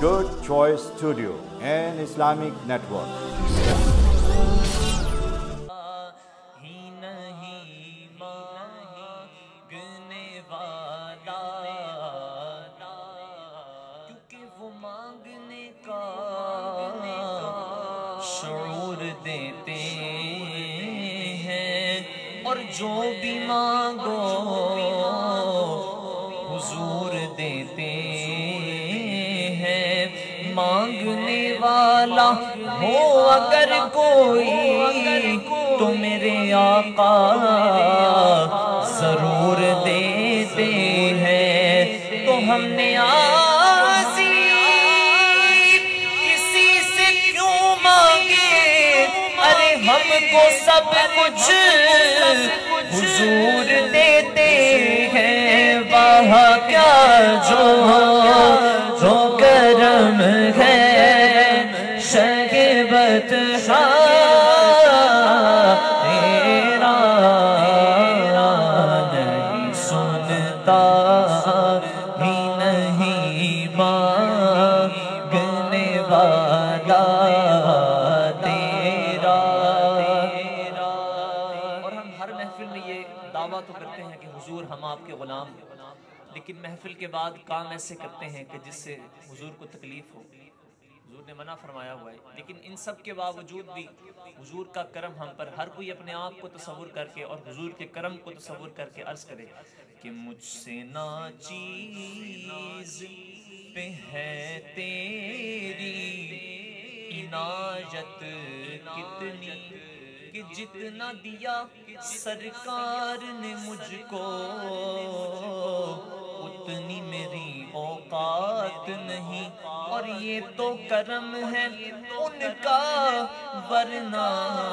Good Choice Studio and Islamic Network. شعور دیتے ہیں اور جو بھی مانگو حضور دیتے ہیں. مانگنے والا ہو اگر کوئی تو میرے آقا ضرور دیتے ہیں. تو ہم نے ہم کو سب کچھ حضور دیتے ہیں. وہاں کیا جو کرم ہے شکیبت تیرا نہیں سنتا ہی نہیں مانگنے والا تو کرتے ہیں کہ حضور ہم آپ کے غلام ہیں، لیکن محفل کے بعد کام ایسے کرتے ہیں کہ جس سے حضور کو تکلیف ہو. حضور نے منع فرمایا ہوا ہے، لیکن ان سب کے باوجود بھی حضور کا کرم ہم پر. ہر کوئی اپنے آپ کو تصور کر کے اور حضور کے کرم کو تصور کر کے عرض کرے کہ مجھ سے ناچیز پہ ہے تیری عنایت کتنی، کہ جتنا دیا سرکار نے مجھ کو اتنی میری اوقات نہیں. اور یہ تو کرم ہے ان کا، ورنہ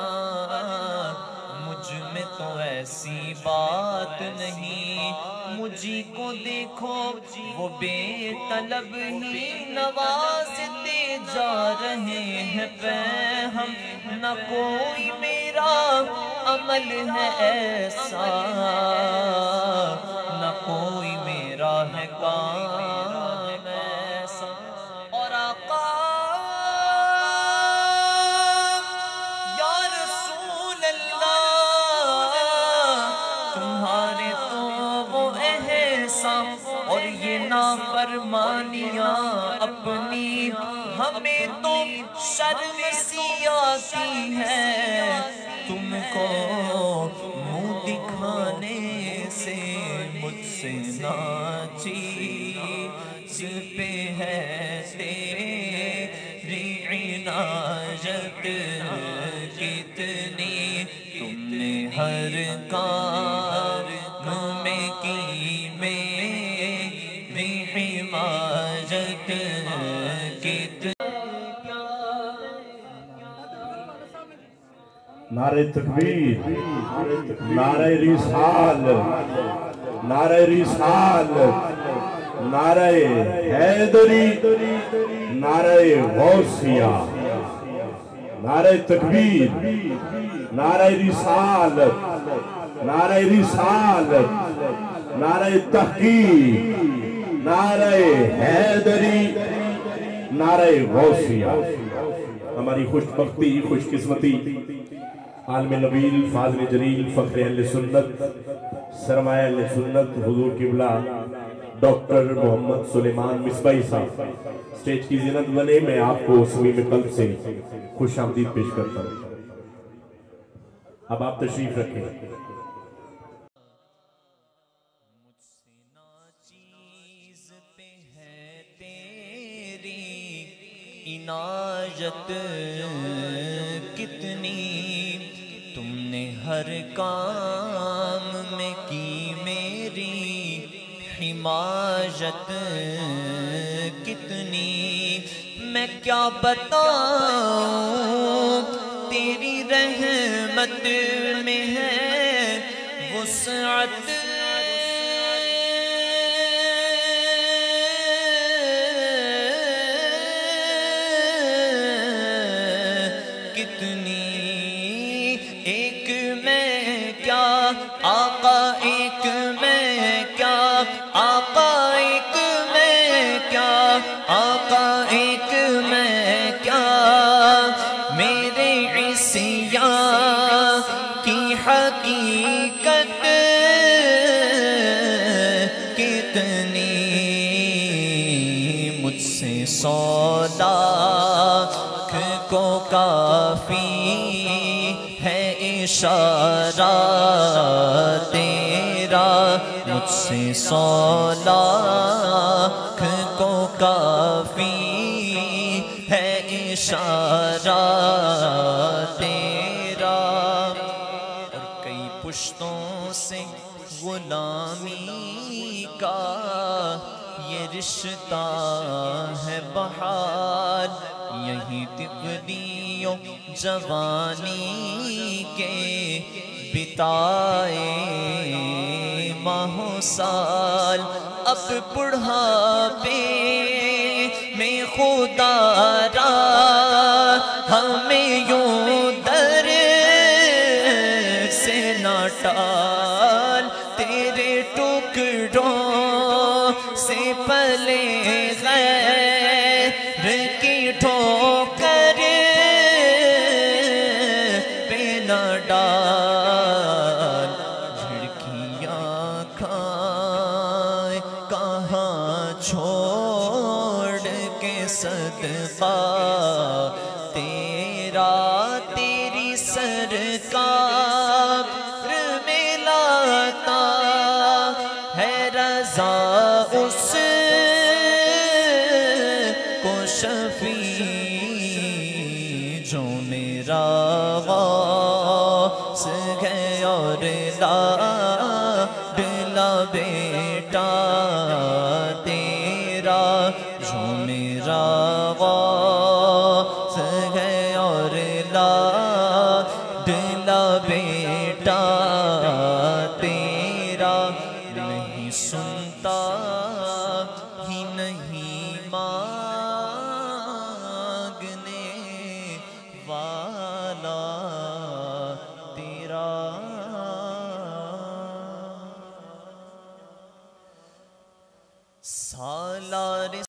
مجھ میں تو ایسی بات نہیں. مجھے کو دیکھو وہ بے طلب ہی نوازتے جا رہے ہیں پہ ہم. نہ کوئی میرا عمل ہے ایسا، نہ کوئی میرا ہے کام ایسا. اور آقا یا رسول اللہ تمہارے تو وہ احسان اور یہ نافرمانیاں اپنی ہمیں تو شرم سی آتی ہے. تم کو منہ دکھانے سے مجھ سے ناچیز پہ ہے تیری عنایت کتنی. تم نے ہر کام میں کی میری حمایت کتنی. نعرہ تکبیر، نعرہ رسال، نعرہ رسال، نعرہ حیدری، نعرہ غوثیہ. نعرہ تکبیر، نعرہ رسال، نعرہ رسال، نعرہ تحقیق، نعرہ حیدری، نعرہ غوثیہ. ہماری خوش بختی، خوش قسمتی، عالم نبیل، فاضل جلیل، فخر اہل سنت، سرمایہ اہل سنت، حضور قبلہ ڈاکٹر محمد سلیمان مصباحی صاحب سٹیج کی زینت بنے. میں آپ کو صمیم قلب سے خوش آمدید پیش کرتا ہوں. اب آپ تشریف رکھیں. مجھ سے ناچیز پہ ہے تیری عنایت کتنی. تم نے ہر کام میں کی میری حمایت کتنی. میں کیا بتاؤں تیری رحمت میں ہے وسعت کتنی. ایک میں کیا آقا، ایک میں کیا آقا، ایک میں کیا آقا، ایک اتنی مجھ سے 100 لاکھ کو کافی ہے اشارہ تیرا، مجھ سے 100 لاکھ کو کافی ہے اشارہ تیرا، اور کئی پشتوں سے غلامی کا یہ رشتہ ہے بحال، یہی طفلی و جوانی کے بتائے ماہ و سال، اب بڑھاپے میں خدا را ہمیں یوں در سے نہ ٹال، تیرے ٹکڑوں سے پلے غیر کی ٹھوکر پہ نہ ڈال، جھڑکیاں کھائے کہاں چھوڑ کے صدقہ تیرا، تیری سرکار میں لاتا ہے رضا اس کو شفیع جو میرا غوث ہے اور لاڈلا بیٹا تیرا، جو میرا غوث ہے اور لاڈلا بیٹا تیرا، نہیں سنتا ہی نہیں ماں